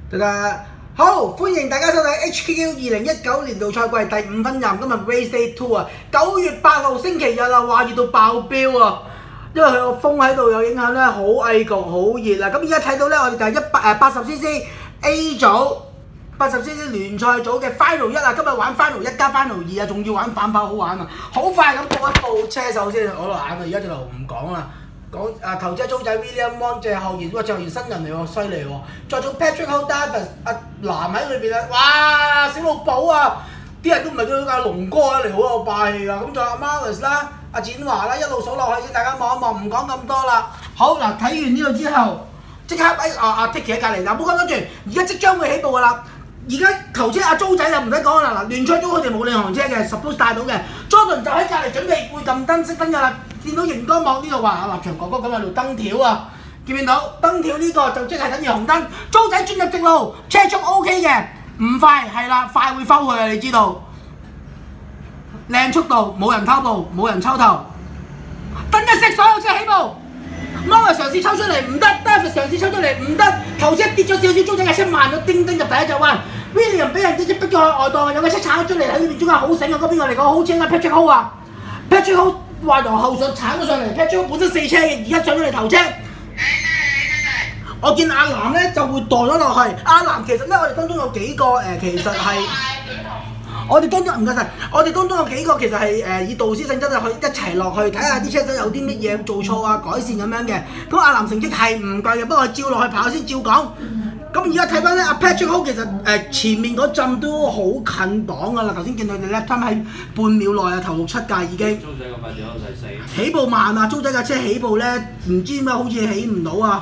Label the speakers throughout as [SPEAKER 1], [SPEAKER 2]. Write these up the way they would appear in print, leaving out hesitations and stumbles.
[SPEAKER 1] 大家好，歡迎大家收睇 HKU 2019年度賽季第5分站。今日 Race Day 2啊，9月8號星期日啊，話熱到爆標啊！因為佢個風喺度有影響咧，好翳焗，好熱啊！咁而家睇到咧，我哋就係80cc A 組80cc 聯賽組嘅 Final 1啊，今日玩 Final 1加 Final 2啊，仲要玩反跑，好玩啊！好快咁過一部車手先，我落眼啊！而家就唔講啦。講頭車租仔 William Wong 謝學賢，哇！謝學賢新人嚟喎，犀利喎！再做 Patrick Davis 阿南喺裏邊啊，哇！小老寶啊，啲人都唔係叫阿龍哥啊嚟，好有霸氣㗎。咁仲有阿 Marvis 啦、阿展華啦，一路數落去先，大家望一望，唔講咁多啦。好嗱，睇完呢度之後，即刻阿 Tiki 喺隔離，嗱冇講多住，而家即將會起步㗎啦。而家頭車阿租仔就唔使講啦，嗱聯賽組佢哋冇領航車嘅 ，suppose 帶到嘅 ，Jordan 就喺隔離準備會撳燈熄燈㗎啦。見到熒光幕呢度話阿立場哥哥咁喺度燈條啊，見唔見到燈條呢個就即係等於紅燈，租仔轉入直路，車速 OK 嘅，唔快係啦，快會摟佢啊，你知道，靚速度，冇人偷步，冇人抽頭，燈一熄，所有車起步。Marvis 嘗試抽出嚟唔得 ，David 嘗試抽出嚟唔得，頭車跌咗少少，租仔嘅車慢咗叮叮入第一隻彎 ，William 俾人一逼咗去外檔，有個車鏟咗出嚟喺呢邊中間好醒啊！嗰邊個嚟講好正啊 ，Patrick Ho 啊 ，Patrick Ho。話由後上鏟咗上嚟 ，Patrick 本身4車嘅，而家上咗嚟頭車。我見阿南咧就會墮咗落去。阿南其實咧，我哋當中有幾個其實係我哋當中唔該晒，我哋當中有幾個其實係以導師性質去一齊落去睇下啲車手有啲乜嘢做錯啊、改善咁樣嘅。咁阿南成績係唔貴嘅，不過照落去跑先照講。咁而家睇翻咧，阿 Patrick Ho 其實前面嗰陣都好近檔噶啦，頭先見到佢哋 lap time 喺半秒內啊，頭6、7架已經。租仔個發展優勢4。起步慢啊，租仔架車起步咧，唔知點解好似起唔到啊！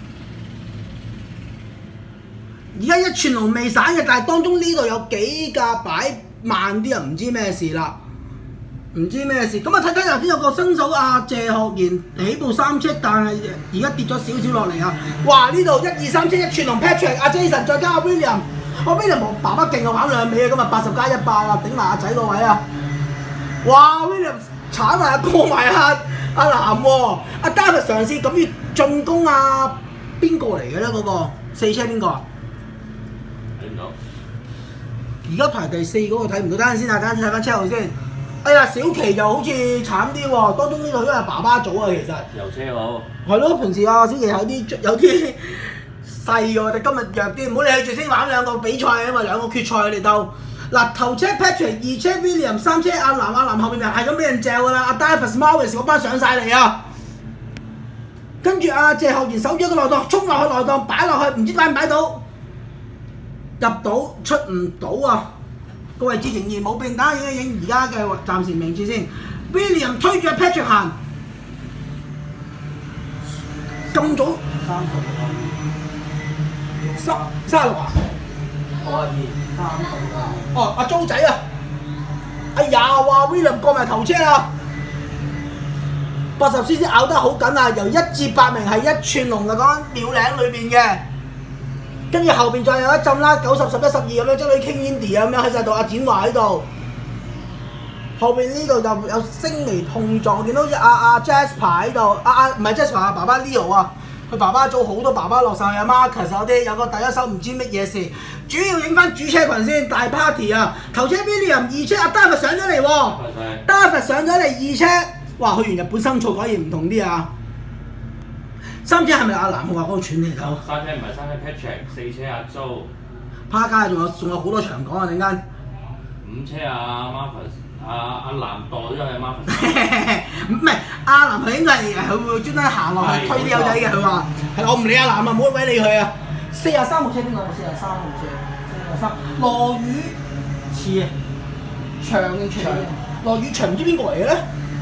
[SPEAKER 1] 而家一串龍未散嘅，但係當中呢度有幾架擺慢啲啊，唔知咩事啦。唔知咩事，咁啊睇睇頭先有個新手謝學賢起步3車，但係而家跌咗少少落嚟啊！哇！呢度1、2、3車一串龍 Patrick 阿 Jason 再加阿 William， 我 William 爸爸勁啊，玩兩尾啊，今日80加100啊，頂埋阿仔個位啊！哇 ！William 踩埋過埋阿南喎，阿 David 嘗試咁要進攻啊，邊個嚟嘅咧？嗰個4車邊個啊？睇唔到。而家排第4嗰個睇唔到，等陣先啊，等陣睇翻車後先。哎呀，小琪又好似慘啲喎，當中呢個因為爸爸組啊，其實。油車好。係咯，平時小琪有啲細喎，但今日弱啲，唔好理佢住先玩2個比賽啊嘛，2個決賽嚟鬥。嗱頭車 Patrick， 2車 William， 3車阿南後面就係咁俾人嚼㗎啦，阿 Davis Marvis 嗰班上晒嚟啊！跟住謝學賢守咗個內檔，衝落去內檔擺落去，唔知擺唔擺到，入到出唔到啊！個位置仍然冇變，等下影一影而家嘅暫時名次先。William 推住 Patrick 行，咁早36啊？32、30哦，阿租仔啊！哎呀，話 William 過埋頭車啦，80cc 咬得好緊啊！由1至8名係一串龍嘅，講緊秒領裏邊嘅。跟住後邊再有一陣啦，90、11、12咁樣，將佢傾 Indy 咁樣喺晒度，阿展華喺度。後邊呢度就有輕微碰撞，見到阿 Jasper 喺度，唔係 Jasper 阿爸爸 Leo 啊，佢爸爸組好多爸爸落晒，阿 Marcus 嗰啲，有個第一手唔知乜嘢事。主要影翻主車群先，大 party 啊！頭車 William， 2車阿 David 上咗嚟喎 ，David 上咗嚟2車，哇！去完日本生草果然唔同啲啊！3車係咪阿南話嗰個串嚟頭？3車唔係3車 Patrick， 4車阿租。趴街仲有好多場講啊！陣間。5車阿 Marvis， 阿南墮咗去 Marvis。唔係阿南佢應該係佢會專登行落去推啲友仔嘅，佢話係我唔理阿南啊，冇乜鬼理佢啊。43號車邊個？43號車，43。羅宇似啊，長定長？羅宇長唔知邊個嚟嘅咧？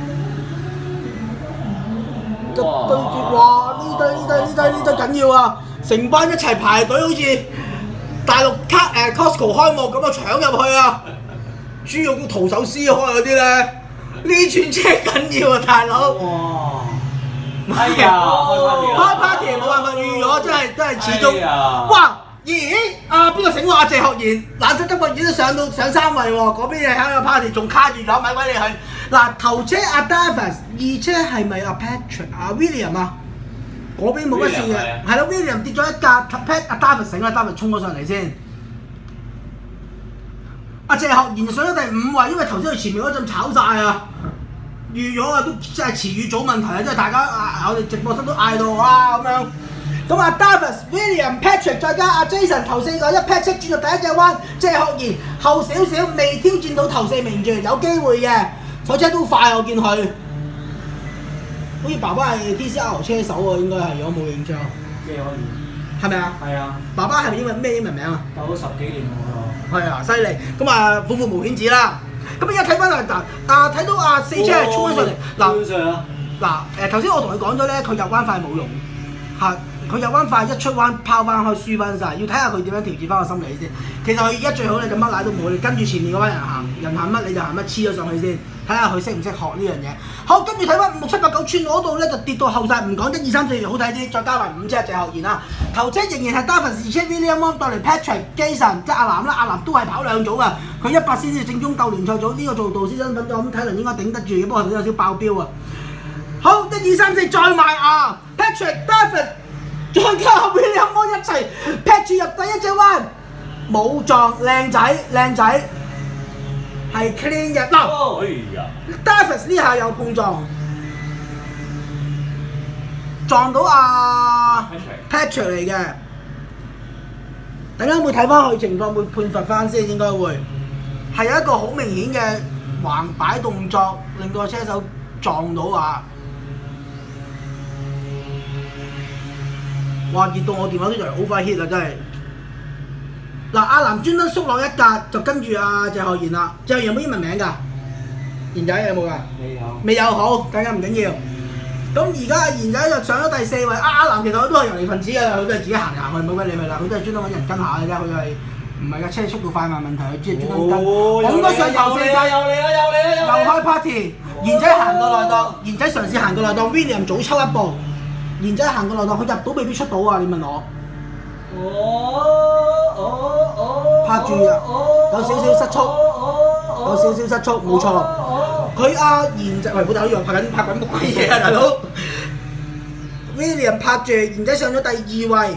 [SPEAKER 1] 對住哇！呢堆緊要啊！成班一齊排隊，好似大陸Costco 開幕咁啊，搶入去啊！豬肉要徒手撕開嗰啲咧，呢串車緊要啊，大佬！哇！係啊，開 party 冇辦法預咗，真係始終。哇！咦？邊個醒我？阿謝學賢冷得個已經上3位喎，嗰邊喺個 party 仲卡住咗，咪鬼你去！嗱頭車阿 Davis， 2車係咪阿 Patrick 阿 William 啊？ 嗰邊冇乜事嘅，係咯 ，William 跌咗一格 ，Pat 阿 David 醒啦 ，David 衝咗上嚟先。阿謝學賢上咗第5位，因為頭先佢前面嗰陣炒晒啊，預咗啊，都真係詞語組問題啊，即係大家我哋直播室都嗌到哇咁樣。咁啊 ，Davis、William、Patrick 再加阿 Jason 頭4個一 pat 車轉到第一隻彎，謝學賢後少少未挑戰到頭4名住，有機會嘅，賽車都快我見佢。好似爸爸係 TCR 車手喎，應該係，如果冇印象。
[SPEAKER 2] 謝學賢
[SPEAKER 1] 係咪啊？
[SPEAKER 2] 係啊。
[SPEAKER 1] 爸爸係咪咩英文名啊？
[SPEAKER 2] 鬥咗10幾年喎。
[SPEAKER 1] 係啊，犀利！咁啊，虎父無犬子啦。咁而家睇翻睇到阿4車係衝咗上嚟。嗱頭先我同佢講咗咧，佢入彎快冇用嚇。佢入彎快，一出彎拋翻開輸翻晒，要睇下佢點樣調節翻個心理先。其實佢而家最好咧就乜奶都冇，你跟住前面嗰班人行，人行乜你就行乜，黐咗上去先，睇下佢識唔識學呢樣嘢。好，跟住睇翻5、6、7、8、9寸嗰度咧就跌到後晒，唔講1、2、3、4好睇啲，再加埋5隻謝學賢啦。頭車仍然係 Davis 2車 William 帶嚟 Patrick、Jason 即係阿南啦，阿南都係跑2組㗎，佢100先至正宗鬥聯賽組，呢個做導師身份咗，咁睇嚟應該頂得住嘅，不過佢有少爆標啊。好，1、2、3、4再埋啊 Patrick、Davis。再加 William 一齊劈住入第一隻彎，冇撞，靚仔，係 clean 嘅。嗱 ，Davis 呢下有碰撞，撞到阿 Patrick 嚟嘅。大家會睇翻佢情況，會判罰翻先，應該會係有一個好明顯嘅橫擺動作，令到車手撞到啊！哇！熱到我電話都就嚟 overheat 啦，真係。嗱，阿南專登縮落一格，就跟住阿謝學賢啦。謝學賢有冇英文名㗎？賢仔有冇㗎？未有，好，大家唔緊要。咁而家阿賢仔就上咗第4位，阿南其實佢都係遊離分子㗎，佢都係自己行嚟行去，冇乜理佢啦。佢都係專登揾人跟下嘅啫，佢係唔係架車速度快慢問題，佢只係專登跟。咁都上頭4界，又開 party。賢仔行過內檔，賢仔嘗試行過內檔 ，William 早抽一步。賢仔行過內檔，佢入到未必出到啊！你問我。拍住啊！有少少失速，冇錯。佢阿賢仔，喂，唔好打呢樣，拍緊乜鬼嘢啊，大佬 ！William 拍住，賢仔上咗第2位。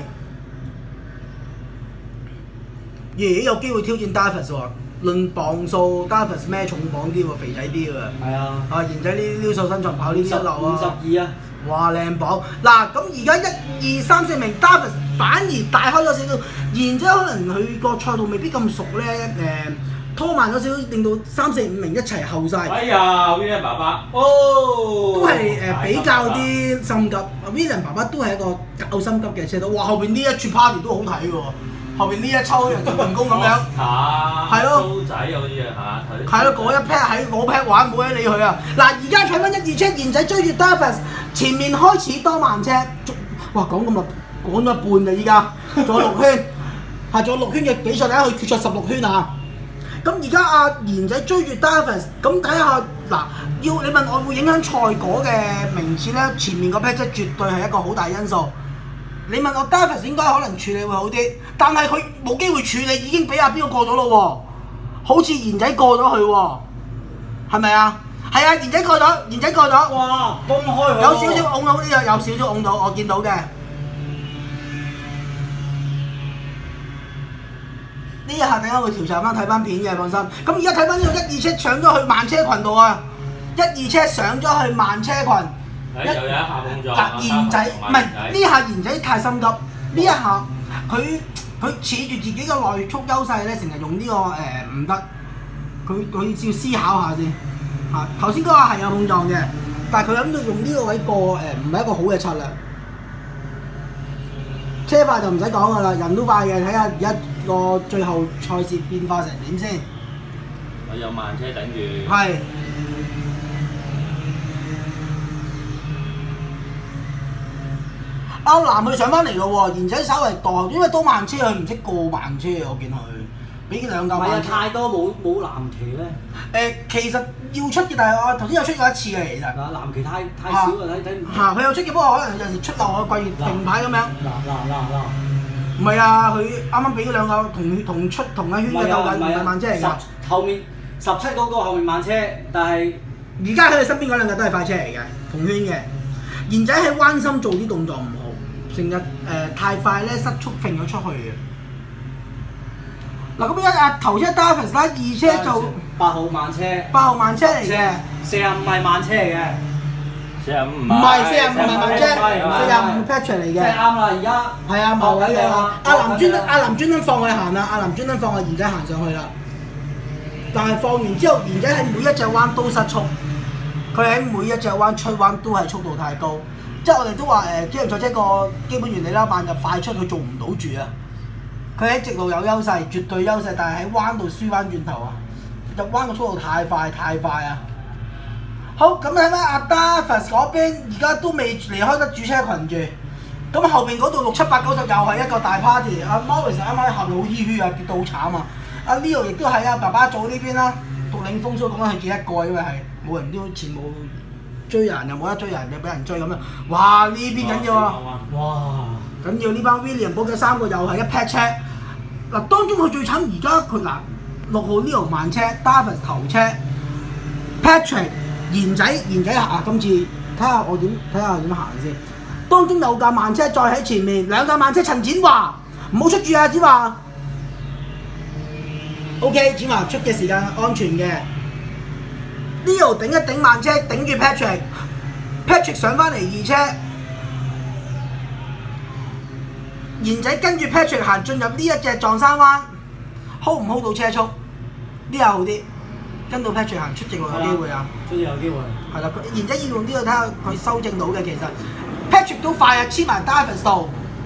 [SPEAKER 1] 有機會挑戰 Davis 喎。論磅數 ，Davis 咩重磅啲喎，肥仔啲喎。係啊。賢仔呢撩瘦身材跑呢啲一流啊。52啊！哇，靚磅！嗱，咁而家1、2、3、4名 Davis 反而大開咗少少，賢仔可能佢個賽道未必咁熟咧，拖慢咗少少，令到3、4、5名一齊後晒。
[SPEAKER 2] 哎呀 ，William 爸爸，
[SPEAKER 1] 都係比較啲心急。William 爸爸都係一個較心急嘅車手。哇，後邊呢一串 party 都好睇喎，後邊呢一抽人做員工咁樣。係咯。蘇仔好似啊嚇。係咯，嗰一 pair 喺我 pair 玩，冇得理佢啊！嗱，而家睇翻1、2車，賢仔追住 Davis。前面開始多慢車，哇！講咁耐，講咗一半啦依家，仲有6圈，係仲有6圈嘅比賽，大家去決賽16圈啊！咁而家阿賢仔追住 Davis， 咁睇下嗱，要你問我會影響賽果嘅名次咧，前面個 pat 車絕對係一個好大因素。你問我 Davis 應該可能處理會好啲，但係佢冇機會處理，已經俾阿邊個過咗咯喎，好似賢仔過咗去喎，係咪啊？係啊，賢仔過咗，哇，公開有少少擁到呢個，有少少擁到，我見到嘅。呢一下等間會調查翻睇翻片嘅，放心。咁而家睇翻呢個1、2車上咗去慢車群度啊，1、2車上咗去慢車群。
[SPEAKER 2] 又有一下碰撞。
[SPEAKER 1] 賢仔唔係呢下賢仔太心急，呢一下佢恃住自己嘅內速優勢咧，成日用呢個唔得，佢要思考下先。頭先嗰下係有碰撞嘅，但係佢諗到用呢個位過唔係一個好嘅策略。車快就唔使講㗎啦，人都快嘅，睇下而家個最後賽事變化成點先。
[SPEAKER 2] 我有慢車頂住。
[SPEAKER 1] 係。歐南佢上翻嚟咯喎，賢仔稍微墮，因為多慢車佢唔識過慢車，我見佢。俾2架慢車。
[SPEAKER 2] 太多冇藍旗咧。
[SPEAKER 1] 其實要出嘅，但係我頭先有出過一次嘅，其實。
[SPEAKER 2] 嗱，藍旗太少啊，睇唔。
[SPEAKER 1] 佢有出嘅，不過可能有時出漏個季停牌咁樣。
[SPEAKER 2] 嗱。
[SPEAKER 1] 唔係啊，佢啱啱俾2架同出同一圈嘅鬥緊，唔係慢車嚟㗎。
[SPEAKER 2] 後面17嗰個後面慢車，但係
[SPEAKER 1] 而家喺佢身邊嗰2架都係快車嚟嘅，同圈嘅。賢仔喺彎心做啲動作唔好， 成日太快咧失速揈咗出去嘅。嗱咁頭車 Davis 啦，二車就
[SPEAKER 2] 8號慢車
[SPEAKER 1] 8號慢車嚟嘅
[SPEAKER 2] ，45係慢車嚟嘅
[SPEAKER 3] ，45
[SPEAKER 1] 唔係45唔係慢車，45 Patrick 嚟嘅。
[SPEAKER 2] 即係啱啦，而家
[SPEAKER 1] 係啊，冇位嘅。阿林專登放佢行啦，阿林專登放個賢仔行上去啦。但係放完之後，賢仔喺每一隻彎都失速，佢喺每一隻彎出彎都係速度太高。即係我哋都話機動賽車個基本原理啦，慢入快出佢做唔到住啊！佢喺直路有優勢，絕對優勢，但係喺彎度輸翻轉頭啊！入彎個速度太快啊！好，咁睇翻阿 Davis 嗰邊，而家都未離開得主車群住。咁後邊嗰度6、7、8、90又係一個大 party。阿 Morris 啱啱喺後面好唏噓啊，跌到好慘啊！阿 Leo 亦都係啊，爸爸組呢邊啦，獨領風騷講緊係見一個，因為係冇人都前冇追人，又冇得追人，又俾人追咁樣。哇！呢邊緊要啊！
[SPEAKER 2] 哇！
[SPEAKER 1] 緊要呢班 William 保嘅3個又係一 pat 車。嗱，當中佢最慘而家佢嗱6號 Leo 慢車 ，Davis 頭車 ，Patrick 賢仔行今次睇下點行先。當中有架慢車再喺前面，兩架慢車陳展華唔好出住啊！展華 ，OK， 展華出嘅時間安全嘅。Leo 頂一頂慢車，頂住 Patrick 上翻嚟二車。賢仔跟住 Patrick 行進入呢一隻撞山灣 ，hold 唔 hold 到車速？呢下好啲，跟到 Patrick 行出直路有機會啊！
[SPEAKER 2] 出直有機會。
[SPEAKER 1] 係啦，賢仔要用呢個睇下佢修正到嘅，其實 Patrick 都快啊，黐埋 Davis 度。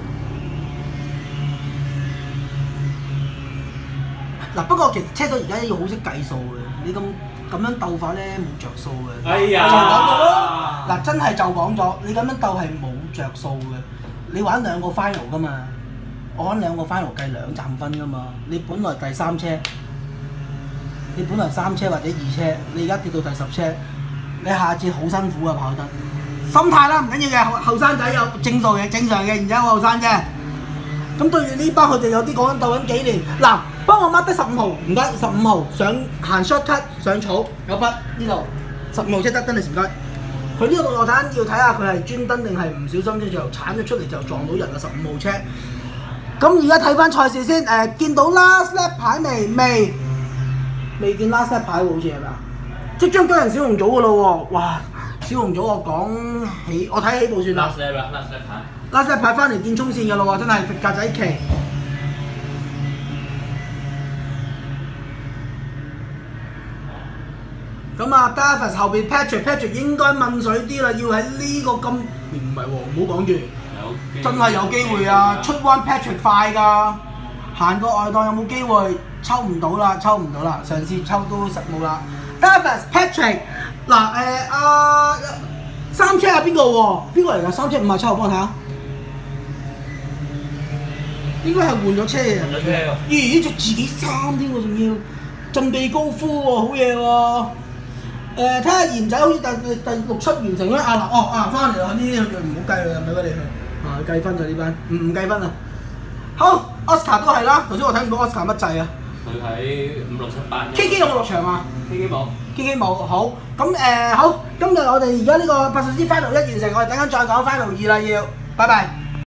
[SPEAKER 1] 嗱，不過其實車手而家要好識計數嘅，你咁樣鬥法咧冇着數嘅。
[SPEAKER 2] 哎呀！
[SPEAKER 1] 就講咗咯，嗱真係就講咗，你咁樣鬥係冇着數嘅。你玩2個 final 噶嘛？我玩2個 final 計2站分噶嘛？你本來第3車，你本來3車或者2車，你而家跌到第10車，你下次好辛苦啊跑得。心態啦，唔緊要嘅，後生仔有正常嘅，而家我後生啫。咁對住呢班佢哋有啲講緊鬥緊幾年，嗱，幫我 mark 得15號，唔該，15號上行 shortcut 上草有筆呢度，15號車得，真係唔該。佢呢個落彈要睇下佢係專登定係唔小心先就鏟咗出嚟就撞到人啊！15號車。咁而家睇翻賽事先，見到 last lap 牌未見 last lap 牌喎，好似係咪啊？即將跟人小紅組噶咯喎！哇！小紅組我睇起步算啦。last lap 牌翻嚟見衝線噶咯喎，真係格仔旗。咁啊 ，Davis 後邊 Patrick 應該問水啲啦，要喺呢個咁唔係喎，唔好講住，真係有機會啊！出彎 Patrick 快㗎，行過外檔有冇機會？抽唔到啦，嘗試抽都實冇啦。Davis Patrick 嗱3車係邊個喎？邊個嚟㗎？3車57號幫我睇下，應該係換咗車嘅。換咗車喎。咦？着自己衫添喎，仲要振臂高呼喎，好嘢喎！睇下賢仔好似第6、7完成啦，翻嚟啦，呢啲佢唔好計啦，咪俾你去，計分就呢班，唔計分啊。好 ，Oscar 都係啦，頭先我睇唔到 Oscar 乜掣啊？
[SPEAKER 3] 佢喺5、6、7、8。
[SPEAKER 1] KK 有冇落場啊
[SPEAKER 3] ？KK 冇。
[SPEAKER 1] KK冇，好，咁好，今日我哋而家呢個800 final 1完成，我哋等陣再講 final 2啦，要，拜拜。